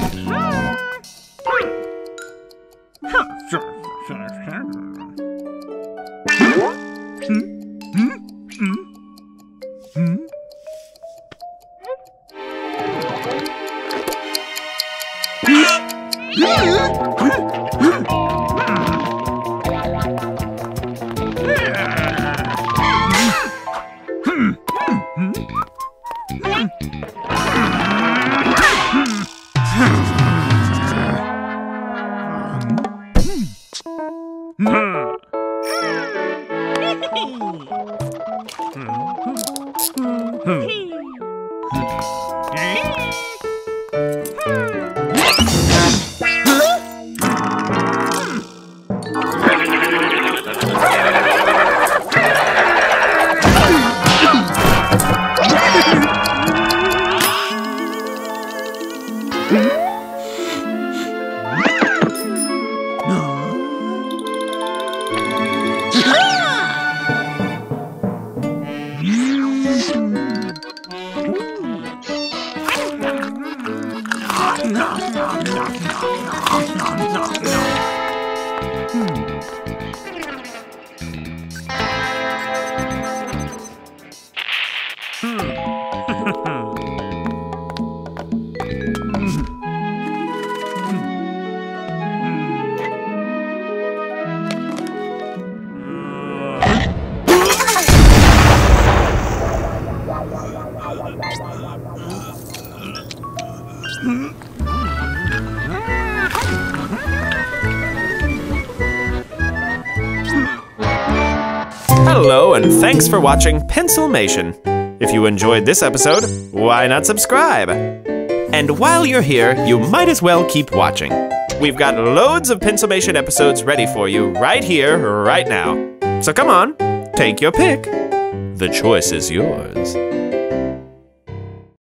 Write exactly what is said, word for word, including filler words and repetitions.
Hello, and thanks for watching Pencilmation. If you enjoyed this episode, why not subscribe? And while you're here, you might as well keep watching. We've got loads of Pencilmation episodes ready for you right here, right now. So come on, take your pick. The choice is yours.